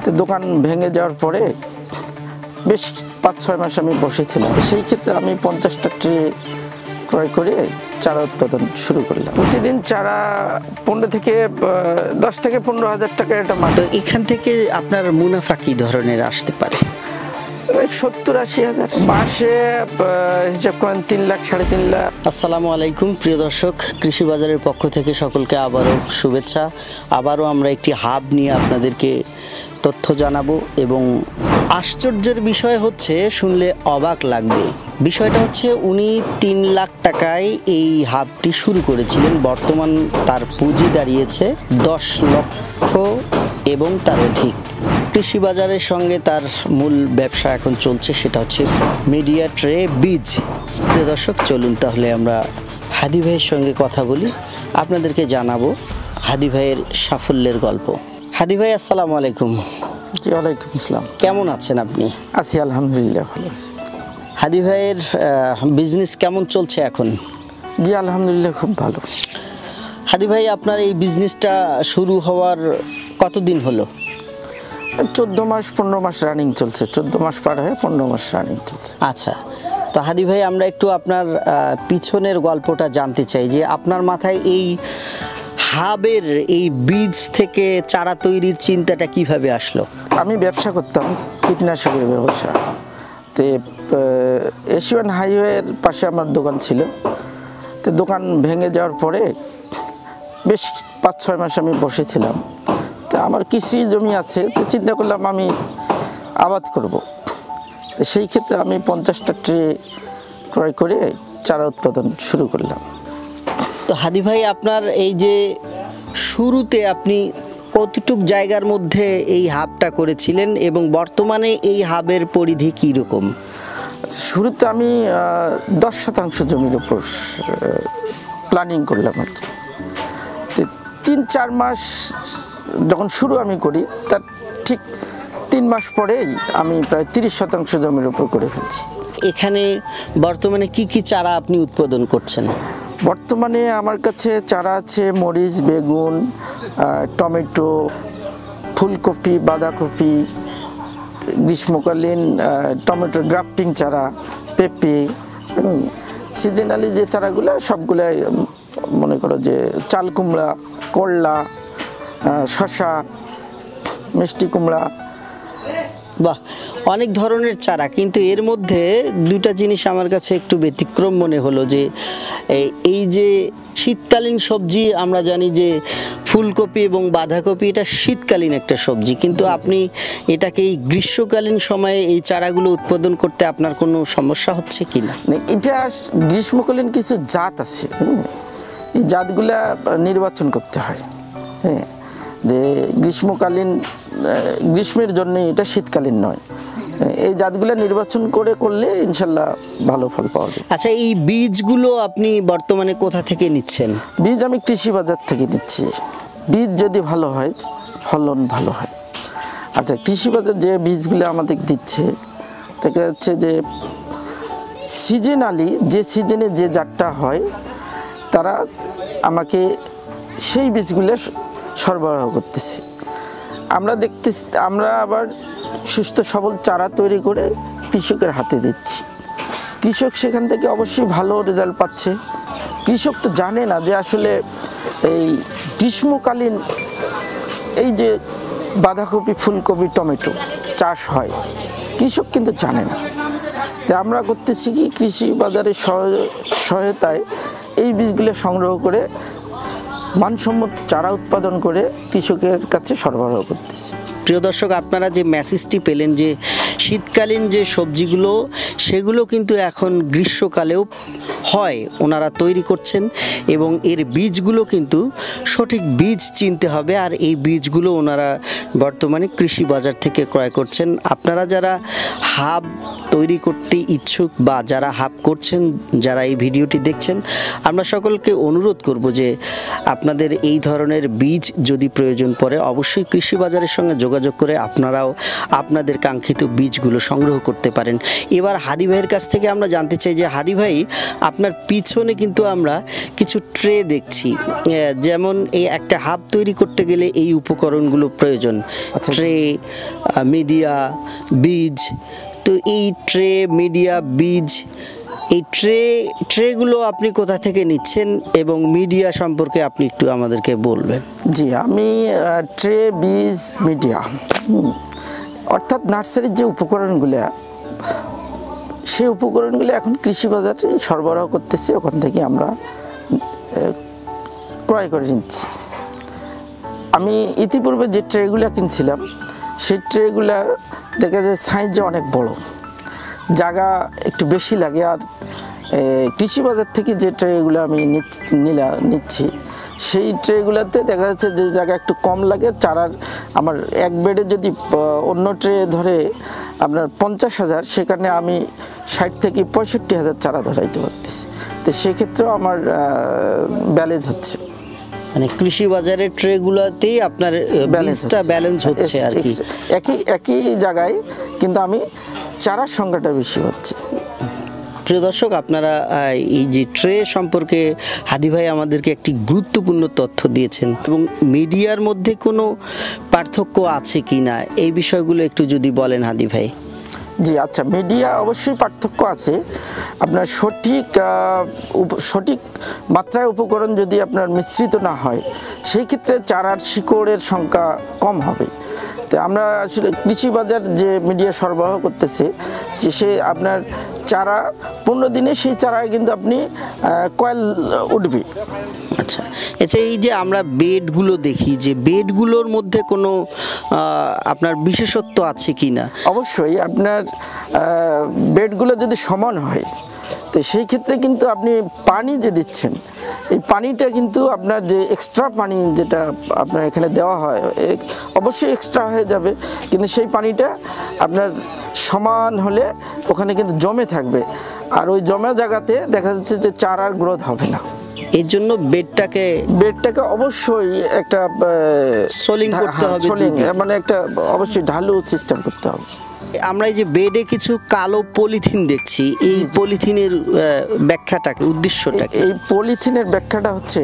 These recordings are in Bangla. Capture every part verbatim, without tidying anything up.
তো দোকান ভেঙে যাওয়ার পরে বেশ পাঁচ ছয় মাস আমি বসেছিলাম। সেই ক্ষেত্রে আমি পঞ্চাশটা ট্রে ক্রয় করে চারা উৎপাদন শুরু করলাম। প্রতিদিন চারা পনেরো থেকে দশ থেকে পনেরো হাজার টাকা এটা মাত্র। তো এখান থেকে আপনার মুনাফা কি ধরনের আসতে পারে? সত্তর আশি হাজার মাসে হিসাব করেন তিন লাখ সাড়ে তিন লাখ। আসসালামু আলাইকুম প্রিয় দর্শক, কৃষি বাজারের পক্ষ থেকে সকলকে আবারও শুভেচ্ছা। আবারও আমরা একটি হাব নিয়ে আপনাদেরকে তথ্য জানাবো এবং আশ্চর্যের বিষয় হচ্ছে, শুনলে অবাক লাগবে, বিষয়টা হচ্ছে উনি তিন লাখ টাকায় এই হাবটি শুরু করেছিলেন। বর্তমান তার পুঁজি দাঁড়িয়েছে দশ লক্ষ এবং তার অধিক। কৃষি বাজারের সঙ্গে তার মূল ব্যবসা এখন চলছে, সেটা হচ্ছে মিডিয়া ট্রে বীজ। প্রিয় দর্শক, চলুন তাহলে আমরা হাদি ভাইয়ের সঙ্গে কথা বলি, আপনাদেরকে জানাবো হাদি ভাইয়ের সাফল্যের গল্প। হাদি ভাই, আসসালামু আলাইকুম। জি ওয়ালাইকুম আসসালাম। কেমন আছেন আপনি? আছি আলহামদুলিল্লাহ, ভালো আছি। হাদি ভাইয়ের বিজনেস কেমন চলছে এখন? জি আলহামদুলিল্লাহ, খুব ভালো। হাদি ভাই, আপনার এই বিজনেসটা শুরু হওয়ার কতদিন হলো? চোদ্দ মাস পনেরো মাস রানিং চলছে। চোদ্দ মাস পার হয়ে পনেরো মাস রানিং চলছে। আচ্ছা, তো হাদি ভাই, আমরা একটু আপনার পিছনের গল্পটা জানতে চাই, যে আপনার মাথায় এই হাবের এই বীজ থেকে চারা তৈরির চিন্তাটা কিভাবে আসলো? আমি ব্যবসা করতাম, কীটনাশকের ব্যবসা। তো এশিয়ান হাইওয়ের পাশে আমার দোকান ছিল। তো দোকান ভেঙে যাওয়ার পরে বেশ পাঁচ ছয় মাস আমি বসেছিলাম। তো আমার কৃষি জমি আছে, তো চিন্তা করলাম আমি আবাদ করব। তো সেই ক্ষেত্রে আমি পঞ্চাশটা ট্রে ক্রয় করে চারা উৎপাদন শুরু করলাম। তো হাদি ভাই, আপনার এই যে শুরুতে আপনি কতটুক জায়গার মধ্যে এই হাবটা করেছিলেন এবং বর্তমানে এই হাবের পরিধি কী রকম? শুরুতে আমি দশ শতাংশ জমির উপর প্ল্যানিং করলাম আর কি। তো তিন চার মাস যখন শুরু আমি করি, তার ঠিক তিন মাস পরেই আমি প্রায় তিরিশ শতাংশ জমির উপর করে ফেলছি। এখানে বর্তমানে কি কি চারা আপনি উৎপাদন করছেন? বর্তমানে আমার কাছে চারা আছে মরিচ, বেগুন, টমেটো, ফুলকপি, বাঁধাকপি, গ্রীষ্মকালীন টমেটোর গ্রাফটিং চারা, পেঁপে, সিজনালি যে চারাগুলো সবগুলাই, মনে করো যে চাল কুমড়া, করলা, শসা, মিষ্টি কুমড়া। বাহ, অনেক ধরনের চারা, কিন্তু এর মধ্যে দুটা জিনিস আমার কাছে একটু ব্যতিক্রম মনে হলো, যে এই যে শীতকালীন সবজি, আমরা জানি যে ফুলকপি এবং বাঁধাকপি এটা শীতকালীন একটা সবজি, কিন্তু আপনি এটাকে এই গ্রীষ্মকালীন সময়ে এই চারাগুলো উৎপাদন করতে আপনার কোনো সমস্যা হচ্ছে কি না? এটা গ্রীষ্মকালীন কিছু জাত আছে, এই জাতগুলা নির্বাচন করতে হয়। হ্যাঁ, যে গ্রীষ্মকালীন গ্রীষ্মের জন্য, এটা শীতকালীন নয়। এই জাতগুলো নির্বাচন করে করলে ইনশাল্লাহ ভালো ফল পাওয়া যায়। আচ্ছা, এই বীজগুলো আপনি বর্তমানে কোথা থেকে নিচ্ছেন? বীজ আমি কৃষি বাজার থেকে নিচ্ছি। বীজ যদি ভালো হয়, ফলন ভালো হয়। আচ্ছা, কৃষি বাজার যে বীজগুলো আমাদের দিচ্ছে, দেখা যাচ্ছে যে সিজনালি যে সিজনে যে জাতটা হয়, তারা আমাকে সেই বীজগুলো সরবরাহ করতেছে। আমরা দেখতেছি, আমরা আবার সুস্থ সবল চারা তৈরি করে কৃষকের হাতে দিচ্ছি। কৃষক সেখান থেকে অবশ্যই ভালো রেজাল্ট পাচ্ছে। কৃষক তো জানে না যে আসলে এই গ্রীষ্মকালীন এই যে বাঁধাকপি, ফুলকপি, টমেটো চাষ হয়, কৃষক কিন্তু জানে না। তো আমরা করতেছি কি, কৃষি বাজারের সহায়তায় এই বীজগুলো সংগ্রহ করে মানসম্মত চারা উৎপাদন করে কৃষকের কাছে সরবরাহ করতেছি। প্রিয় দর্শক, আপনারা যে মেসেজটি পেলেন, যে শীতকালীন যে সবজিগুলো, সেগুলো কিন্তু এখন গ্রীষ্মকালেও হয়, ওনারা তৈরি করছেন, এবং এর বীজগুলো কিন্তু সঠিক বীজ চিনতে হবে, আর এই বীজগুলো ওনারা বর্তমানে কৃষি বাজার থেকে ক্রয় করছেন। আপনারা যারা হাব তৈরি করতে ইচ্ছুক বা যারা হাব করছেন, যারা এই ভিডিওটি দেখছেন, আমরা সকলকে অনুরোধ করব যে আপনাদের এই ধরনের বীজ যদি প্রয়োজন পড়ে অবশ্যই কৃষি বাজারের সঙ্গে যোগাযোগ করে আপনারাও আপনাদের কাঙ্ক্ষিত বীজগুলো সংগ্রহ করতে পারেন। এবার হাদি ভাইয়ের কাছ থেকে আমরা জানতে চাই যে হাদি ভাই, আপনার পিছনে কিন্তু আমরা কিছু ট্রে দেখছি, আহ, যেমন এই একটা হাব তৈরি করতে গেলে এই উপকরণগুলো প্রয়োজন, আচ্ছা। ট্রে, মিডিয়া, বীজ। তো এই ট্রে, মিডিয়া, বীজ, এই ট্রে ট্রেগুলো আপনি কোথা থেকে নিচ্ছেন এবং মিডিয়া সম্পর্কে আপনি একটু আমাদেরকে বলবেন। জি, আমি ট্রে, বীজ, মিডিয়া অর্থাৎ নার্সারির যে উপকরণগুলো, সেই উপকরণগুলো এখন কৃষি বাজারে সরবরাহ করতেছি, ওখান থেকে আমরা ক্রয় করে নিচ্ছি। আমি ইতিপূর্বে যে ট্রেগুলো কিনছিলাম সেই ট্রেগুলার দেখা যায় সাইজে অনেক বড়, জায়গা একটু বেশি লাগে। আর কৃষি বাজার থেকে যে ট্রেগুলো আমি নিলা নিচ্ছি সেই ট্রেগুলোতে দেখা যাচ্ছে যে জায়গা একটু কম লাগে। চারার আমার এক বেডে যদি অন্য ট্রে ধরে আপনার পঞ্চাশ হাজার, সেখানে আমি ষাট থেকে পঁয়ষট্টি হাজার চারা ধরাইতে পারতেছি। তো সেক্ষেত্রেও আমার ব্যালেন্স হচ্ছে, মানে কৃষি বাজারের ট্রেগুলোতেই আপনার ব্যালেন্সটা ব্যালেন্স হচ্ছে আর কি, একই একই জায়গায়, কিন্তু আমি চারার সংখ্যাটা বেশি হচ্ছে। প্রিয় দর্শক, আপনারা এই যে ট্রে সম্পর্কে হাদি ভাই আমাদেরকে একটি গুরুত্বপূর্ণ তথ্য দিয়েছেন এবং মিডিয়ার মধ্যে কোনো পার্থক্য আছে কি না এই বিষয়গুলো একটু যদি বলেন হাদি ভাই। জি আচ্ছা, মিডিয়া অবশ্যই পার্থক্য আছে। আপনার সঠিক সঠিক মাত্রায় উপকরণ যদি আপনার মিশ্রিত না হয়, সেই ক্ষেত্রে চারার শিকড়ের সংখ্যা কম হবে। তো আমরা আসলে কৃষি বাজার যে মিডিয়া সরবরাহ করতেছে, যে সে আপনার চারা পনেরো দিনে সেই চারায় কিন্তু আপনি কয়েল উঠবে। আচ্ছা, আচ্ছা, এই যে আমরা বেডগুলো দেখি, যে বেডগুলোর মধ্যে কোনো আপনার বিশেষত্ব আছে কি না? অবশ্যই আপনার বেডগুলো যদি সমান হয়, তো সেই ক্ষেত্রে কিন্তু আপনি পানি যে দিচ্ছেন, এই পানিটা কিন্তু আপনার যে এক্সট্রা পানি যেটা আপনার এখানে দেওয়া হয় অবশ্যই এক্সট্রা হয়ে যাবে, কিন্তু সেই পানিটা আপনার সমান হলে ওখানে কিন্তু জমে থাকবে। আর ওই জমা জায়গাতে দেখা যাচ্ছে যে চারার গ্রোথ হবে না। এর জন্য বেডটাকে বেডটাকে অবশ্যই একটা সোলিং করতে হবে, সোলিং মানে একটা অবশ্যই ঢালু সিস্টেম করতে হবে। আমরা এই যে বেডে কিছু কালো পলিথিন দেখছি, এই পলিথিনের ব্যাখ্যাটা কি, উদ্দেশ্যটা কি? এই পলিথিনের ব্যাখ্যাটা হচ্ছে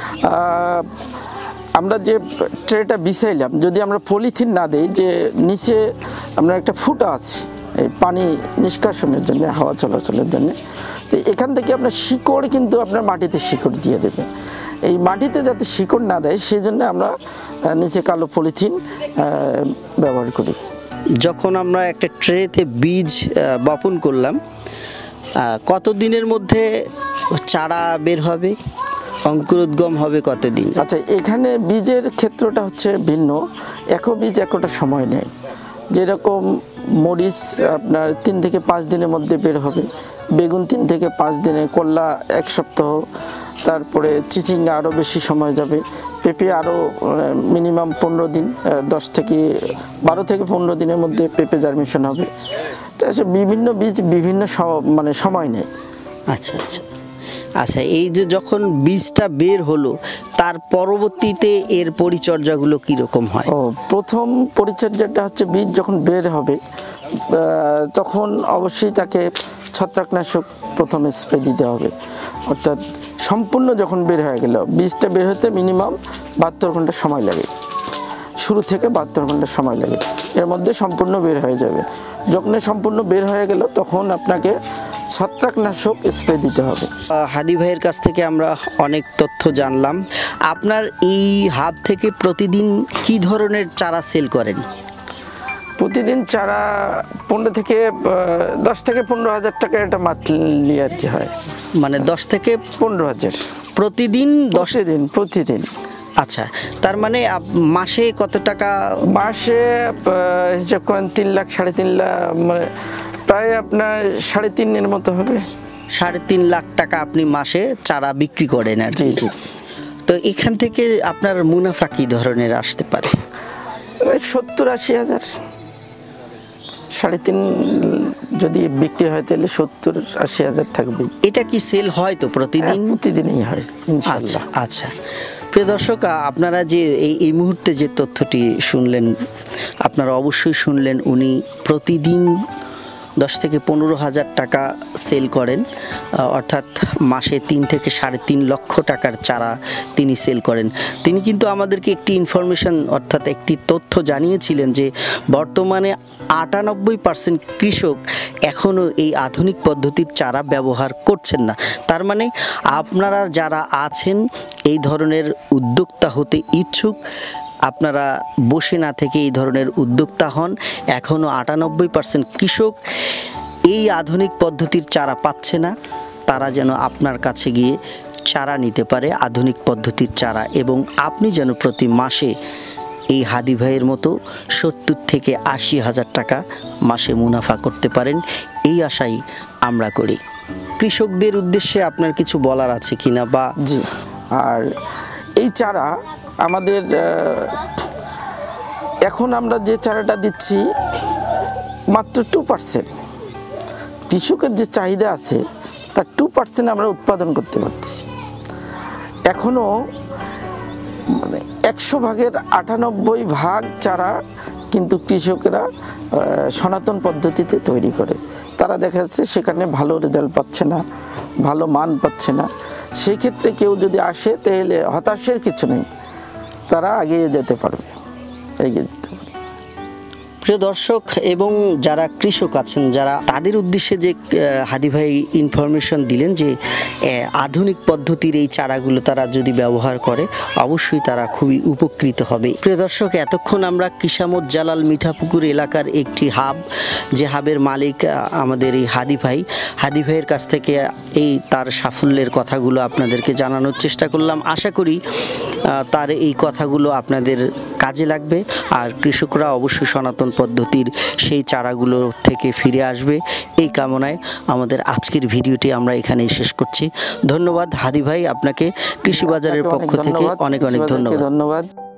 আমরা যে ট্রেটা বিছাইলাম, যদি আমরা পলিথিন না দিই, যে নিচে আমরা একটা ফুটা আছে এই পানি নিষ্কাশনের জন্য, হাওয়া চলাচলের জন্য, তো এখান থেকে আপনার শিকড় কিন্তু আপনার মাটিতে শিকড় দিয়ে দেবে। এই মাটিতে যাতে শিকড় না দেয় সেই জন্য আমরা নিচে কালো পলিথিন ব্যবহার করি। যখন আমরা একটা ট্রেতে বীজ বপন করলাম, কত দিনের মধ্যে চারা বের হবে, অঙ্কুরোদ্গম হবে কতদিন? আচ্ছা, এখানে বীজের ক্ষেত্রটা হচ্ছে ভিন্ন। একো বীজ একটা সময় নেয়। যেরকম মরিচ আপনার তিন থেকে পাঁচ দিনের মধ্যে বের হবে, বেগুন তিন থেকে পাঁচ দিনে, করলা এক সপ্তাহ, তারপরে চিচিঙ্গা আরও বেশি সময় যাবে, পেঁপে আরও মিনিমাম পনেরো দিন, দশ থেকে বারো থেকে পনেরো দিনের মধ্যে পেঁপে জার্মিনেশন হবে। তো বিভিন্ন বীজ বিভিন্ন মানে সময় নেয়। আচ্ছা আচ্ছা আচ্ছা এই যে যখন বীজটা বের হলো, তার পরবর্তীতে এর পরিচর্যাগুলো কীরকম হয়? ও প্রথম পরিচর্যাটা হচ্ছে বীজ যখন বের হবে তখন অবশ্যই তাকে ছত্রাকনাশক প্রথমে স্প্রে দিতে হবে। অর্থাৎ সম্পূর্ণ যখন বের হয়ে গেল, বীজটা বের হতে মিনিমাম বাহাত্তর ঘন্টা সময় লাগে, শুরু থেকে বাহাত্তর ঘন্টা সময় লাগে, এর মধ্যে সম্পূর্ণ বের হয়ে যাবে। যখন সম্পূর্ণ বের হয়ে গেল তখন আপনাকে ছত্রাকনাশক স্প্রে দিতে হবে। হাদি ভাইয়ের কাছ থেকে আমরা অনেক তথ্য জানলাম। আপনার এই হাব থেকে প্রতিদিন কি ধরনের চারা সেল করেন? প্রতিদিন চারা পনেরো থেকে দশ থেকে পনেরো হাজার টাকা এটা মান্থলি আর কি হয়, মানে দশ থেকে পনেরো হাজার প্রতিদিন? দশ দিন প্রতিদিন। আচ্ছা, তার মানে মাসে কত টাকা? মাসে হিসাব করেন তিন লাখ সাড়ে তিন লাখ, মানে প্রায় আপনার সাড়ে তিনের মতো হবে। সাড়ে তিন লাখ টাকা আপনি মাসে চারা বিক্রি করেন আর কি। তো এখান থেকে আপনার মুনাফা কি ধরনের আসতে পারে? সত্তর আশি হাজার, সাড়ে তিন যদি বিক্রি হয় তাহলে সত্তর আশি হাজার থাকবে। এটা কি সেল হয় তো প্রতিদিন? প্রতিদিনই হয় আচ্ছা ইনশাআল্লাহ। আচ্ছা প্রিয় দর্শক, আপনারা যে এই এই মুহূর্তে যে তথ্যটি শুনলেন, আপনারা অবশ্যই শুনলেন উনি প্রতিদিন দশ থেকে পনেরো হাজার টাকা সেল করেন, অর্থাৎ মাসে তিন থেকে সাড়ে তিন লক্ষ টাকার চারা তিনি সেল করেন। তিনি কিন্তু আমাদেরকে একটি ইনফরমেশন অর্থাৎ একটি তথ্য জানিয়েছিলেন যে বর্তমানে আটানব্বই পার্সেন্ট কৃষক এখনও এই আধুনিক পদ্ধতির চারা ব্যবহার করছেন না। তার মানে আপনারা যারা আছেন এই ধরনের উদ্যোক্তা হতে ইচ্ছুক, আপনারা বসে না থেকে এই ধরনের উদ্যোক্তা হন। এখনও আটানব্বই পার্সেন্ট কৃষক এই আধুনিক পদ্ধতির চারা পাচ্ছে না, তারা যেন আপনার কাছে গিয়ে চারা নিতে পারে, আধুনিক পদ্ধতির চারা, এবং আপনি যেন প্রতি মাসে এই হাদি ভাইয়ের মতো সত্তর থেকে আশি হাজার টাকা মাসে মুনাফা করতে পারেন, এই আশাই আমরা করি। কৃষকদের উদ্দেশ্যে আপনার কিছু বলার আছে কিনা? বা জি, আর এই চারা আমাদের এখন আমরা যে চারাটা দিচ্ছি মাত্র টু পার্সেন্ট, কৃষকের যে চাহিদা আছে তার টু পার্সেন্ট আমরা উৎপাদন করতে পারতেছি। এখনও মানে একশো ভাগের আটানব্বই ভাগ চারা কিন্তু কৃষকেরা সনাতন পদ্ধতিতে তৈরি করে। তারা দেখা যাচ্ছে সেখানে ভালো রেজাল্ট পাচ্ছে না, ভালো মান পাচ্ছে না। সেই ক্ষেত্রে কেউ যদি আসে তাহলে হতাশের কিছু নেই, তারা এগিয়ে যেতে পারবে, এগিয়ে যেতে পারবে। প্রিয় দর্শক এবং যারা কৃষক আছেন, যারা তাদের উদ্দেশ্যে যে হাদি ভাই ইনফরমেশন দিলেন যে আধুনিক পদ্ধতির এই চারাগুলো তারা যদি ব্যবহার করে অবশ্যই তারা খুবই উপকৃত হবে। প্রিয় দর্শক, এতক্ষণ আমরা কিসামত জালাল মিঠাপুকুর এলাকার একটি হাব, যে হাবের মালিক আমাদের এই হাদি ভাই, হাদি ভাইয়ের কাছ থেকে এই তার সাফল্যের কথাগুলো আপনাদেরকে জানানোর চেষ্টা করলাম। আশা করি তার এই কথাগুলো আপনাদের কাজে লাগবে, আর কৃষকরা অবশ্যই সনাতন পদ্ধতির সেই চারাগুলো থেকে ফিরে আসবে, এই কামনায় আমাদের আজকের ভিডিওটি আমরা এখানেই শেষ করছি। ধন্যবাদ হাদি ভাই, আপনাকে কৃষি বাজারের পক্ষ থেকে অনেক অনেক ধন্যবাদ। ধন্যবাদ।